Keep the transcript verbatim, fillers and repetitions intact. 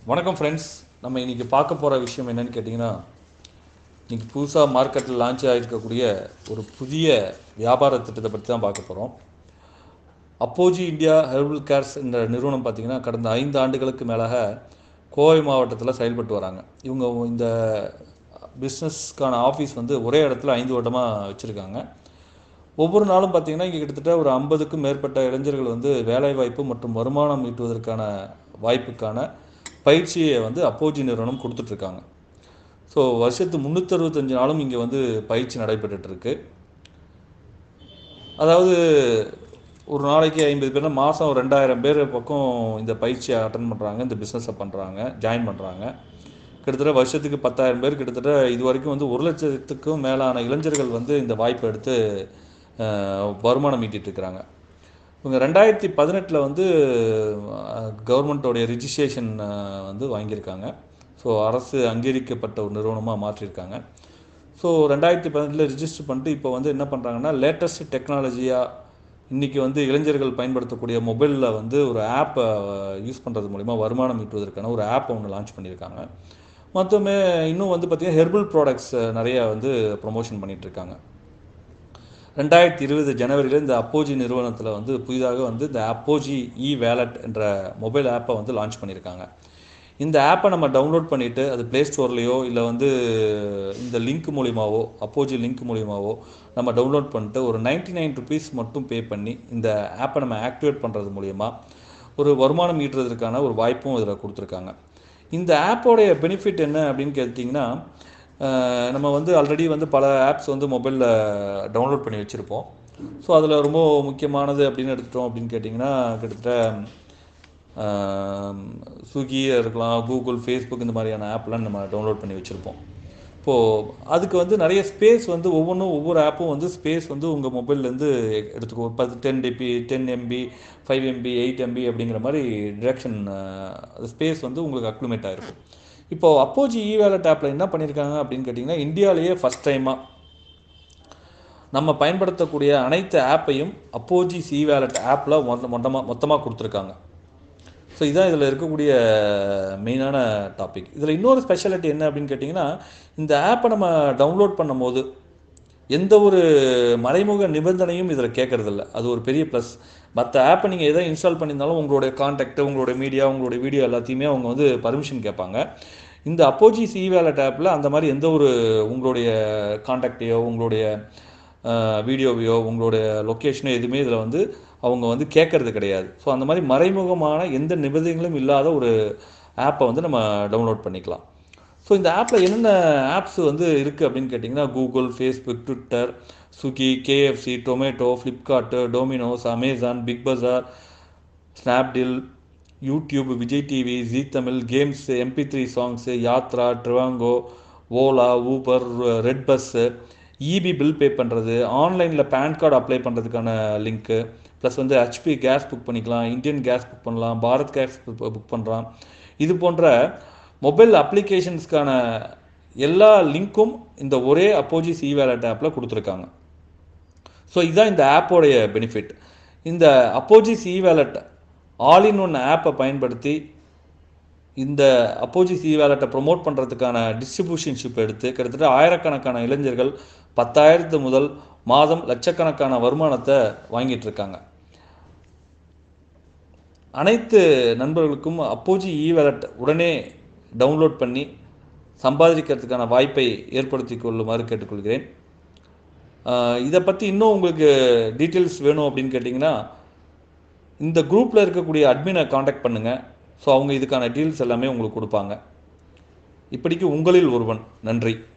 வணக்கம் ஃப்ரெண்ட்ஸ். நம்ம இன்றைக்கி பார்க்க போகிற விஷயம் என்னென்னு கேட்டிங்கன்னா, இன்றைக்கி புதுசாக மார்க்கெட்டில் லான்ச் ஆகிருக்கக்கூடிய ஒரு புதிய வியாபார திட்டத்தை பற்றி தான் பார்க்க போகிறோம். அப்போஜி இந்தியா ஹெர்பல் கேர்ஸ் என்ற நிறுவனம் பார்த்திங்கன்னா, கடந்த ஐந்து ஆண்டுகளுக்கு மேலாக கோவை மாவட்டத்தில் செயல்பட்டு வராங்க. இவங்க இந்த பிஸ்னஸ்க்கான ஆஃபீஸ் வந்து ஒரே இடத்துல ஐந்து வருடமாக வச்சுருக்காங்க. ஒவ்வொரு நாளும் பார்த்திங்கன்னா, இங்கே கிட்டத்தட்ட ஒரு ஐம்பதுக்கும் மேற்பட்ட இளைஞர்கள் வந்து வேலைவாய்ப்பு மற்றும் வருமானம் ஈட்டுவதற்கான வாய்ப்புக்கான பயிற்சியை வந்து அப்போஜி நிறுவனம் கொடுத்துட்ருக்காங்க. ஸோ வருஷத்து முந்நூற்றி அறுபத்தஞ்சு நாளும் இங்கே வந்து பயிற்சி நடைபெற்றுருக்கு. அதாவது ஒரு நாளைக்கு ஐம்பது பேர்னா மாதம் ரெண்டாயிரம் பேர் பக்கம் இந்த பயிற்சியை அட்டன் பண்ணுறாங்க, இந்த பிஸ்னஸை பண்ணுறாங்க, ஜாயின் பண்ணுறாங்க. கிட்டத்தட்ட வருஷத்துக்கு பத்தாயிரம் பேர், கிட்டத்தட்ட இது வரைக்கும் வந்து ஒரு லட்சத்துக்கும் மேலான இளைஞர்கள் வந்து இந்த வாய்ப்பை எடுத்து வருமானம் ஈட்டிகிட்ருக்கிறாங்க. இவங்க ரெண்டாயிரத்தி பதினெட்டில் வந்து கவர்மெண்ட்டோடைய ரிஜிஸ்ட்ரேஷன் வந்து வாங்கியிருக்காங்க. ஸோ அரசு அங்கீகரிக்கப்பட்ட ஒரு நிறுவனமாக மாற்றியிருக்காங்க. ஸோ ரெண்டாயிரத்தி பதினெட்டில் ரிஜிஸ்டர் பண்ணிட்டு இப்போ வந்து என்ன பண்ணுறாங்கன்னா, லேட்டஸ்ட் டெக்னாலஜியாக இன்றைக்கி வந்து இளைஞர்கள் பயன்படுத்தக்கூடிய மொபைலில் வந்து ஒரு ஆப்பை யூஸ் பண்ணுறது மூலிமா வருமானம் ஈட்டுவதற்கான ஒரு ஆப்பை ஒன்று லான்ச் பண்ணியிருக்காங்க. மொத்தமே இன்னும் வந்து பார்த்திங்கன்னா ஹெர்பல் ப்ராடக்ட்ஸ் நிறையா வந்து ப்ரொமோஷன் பண்ணிகிட்ருக்காங்க. ரெண்டாயிரத்தி இருபது ஜனவரியில் இந்த அப்போஜி நிறுவனத்தில் வந்து புதிதாக வந்து இந்த அப்போஜி இ வேலட் என்ற மொபைல் ஆப்பை வந்து லான்ச் பண்ணியிருக்காங்க. இந்த ஆப்பை நம்ம டவுன்லோட் பண்ணிவிட்டு அது ப்ளே ஸ்டோர்லேயோ இல்லை வந்து இந்த லிங்க் மூலிமாவோ, அப்போஜி லிங்க் மூலிமாவோ நம்ம டவுன்லோட் பண்ணிட்டு ஒரு நைன்ட்டி நைன் ருபீஸ் மட்டும் பே பண்ணி இந்த ஆப்பை நம்ம ஆக்டிவேட் பண்ணுறது மூலிமா ஒரு வருமானம் ஈட்டுறதுக்கான ஒரு வாய்ப்பும் இதில் கொடுத்துருக்காங்க. இந்த ஆப்போடைய பெனிஃபிட் என்ன அப்படின்னு கேட்டிங்கன்னா, நம்ம வந்து ஆல்ரெடி வந்து பல ஆப்ஸ் வந்து மொபைலில் டவுன்லோட் பண்ணி வச்சுருப்போம். ஸோ அதில் ரொம்ப முக்கியமானது அப்படின்னு எடுத்துட்டோம் அப்படின்னு கேட்டிங்கன்னா, கிட்டத்தட்ட ஸ்விக்கி இருக்கலாம், கூகுள், ஃபேஸ்புக் இந்த மாதிரியான ஆப்லாம் நம்ம டவுன்லோட் பண்ணி வச்சுருப்போம். இப்போது அதுக்கு வந்து நிறைய ஸ்பேஸ் வந்து ஒவ்வொன்றும் ஒவ்வொரு ஆப்பும் வந்து ஸ்பேஸ் வந்து உங்கள் மொபைல்லேருந்து எடுத்துக்கோ. பத்து ten TB ten MB five MB eight MB அப்படிங்கிற மாதிரி டிரெக்ஷன் ஸ்பேஸ் வந்து உங்களுக்கு அக்ளுமேட் ஆகிருக்கும். இப்போது அப்போஜி இ வேலட் ஆப்பில் என்ன பண்ணியிருக்காங்க அப்படின்னு கேட்டிங்கன்னா, இந்தியாவிலேயே ஃபஸ்ட் டைமாக நம்ம பயன்படுத்தக்கூடிய அனைத்து ஆப்பையும் அப்போஜி இ வேலட் ஆப்பில் மொத்த மொத்தமாக மொத்தமாக கொடுத்துருக்காங்க. ஸோ இதுதான் இதில் இருக்கக்கூடிய மெயினான டாபிக். இதில் இன்னொரு ஸ்பெஷாலிட்டி என்ன அப்படின்னு கேட்டிங்கன்னா, இந்த ஆப்பை நம்ம டவுன்லோட் பண்ணும் போது எந்த ஒரு மறைமுக நிபந்தனையும் இதில் கேட்குறதில்ல. அது ஒரு பெரிய ப்ளஸ். மற்ற ஆப்பை நீங்கள் எதை இன்ஸ்டால் பண்ணியிருந்தாலும் உங்களுடைய கான்டாக்ட், உங்களுடைய மீடியா, உங்களுடைய வீடியோ எல்லாத்தையுமே அவங்க வந்து பர்மிஷன் கேட்பாங்க. இந்த அப்போஜி இ வேலட் ஆப்பில் அந்த மாதிரி எந்த ஒரு உங்களுடைய கான்டாக்டையோ, உங்களுடைய வீடியோவையோ, உங்களுடைய லொக்கேஷனோ எதுவுமே இதில் வந்து அவங்க வந்து கேட்குறது கிடையாது. ஸோ அந்த மாதிரி மறைமுகமான எந்த நிபந்தனைகளும் இல்லாத ஒரு ஆப்பை வந்து நம்ம டவுன்லோட் பண்ணிக்கலாம். ஸோ இந்த ஆப்பில் என்னென்ன ஆப்ஸ் வந்து இருக்குது அப்படின்னு கேட்டிங்கன்னா, Google, Facebook, Twitter, Swiggy, KFC, Zomato, Flipkart, Domino's, Amazon, big Bazaar, Snapdeal, YouTube, Vijay TV, Zee Tamil, games, MP three songs, Yatra, Trivago, Ola, Uber, red bus, EB bill pay பண்ணுறது, ஆன்லைனில் பேன் கார்டு அப்ளை பண்ணுறதுக்கான லிங்க்கு, ப்ளஸ் வந்து HP gas book பண்ணிக்கலாம், Indian gas book பண்ணலாம், Bharat gas book பண்ணுறான். இது போன்ற mobile அப்ளிகேஷன்ஸ்க்கான எல்லா லிங்க்கும் இந்த ஒரே அப்போஜி இ வேலட் ஆப்பில் கொடுத்துருக்காங்க. ஸோ இதுதான் இந்த ஆப்போடைய பெனிஃபிட். இந்த அப்போஜி e wallet all in one ஆப்பை பயன்படுத்தி இந்த அப்போஜி இ வேலட்டை ப்ரொமோட் பண்ணுறதுக்கான டிஸ்ட்ரிபியூஷன்ஷிப் எடுத்து கிட்டத்தட்ட ஆயிரக்கணக்கான இளைஞர்கள் பத்தாயிரத்து முதல் மாதம் லட்சக்கணக்கான வருமானத்தை வாங்கிட்டு இருக்காங்க. அனைத்து நண்பர்களுக்கும் அப்போஜி இ வேலட் உடனே டவுன்லோட் பண்ணி சம்பாதிக்கிறதுக்கான வாய்ப்பை ஏற்படுத்தி கொள்ளுமாறு கேட்டுக்கொள்கிறேன். இதை பற்றி இன்னும் உங்களுக்கு டீட்டெயில்ஸ் வேணும் அப்படின்னு கேட்டிங்கன்னா, இந்த குரூப்பில் இருக்கக்கூடிய அட்மினை காண்டாக்ட் பண்ணுங்கள். ஸோ அவங்க இதுக்கான டீல்ஸ் எல்லாமே உங்களுக்கு கொடுப்பாங்க. இப்படிக்கு உங்களில் ஒருவன். நன்றி.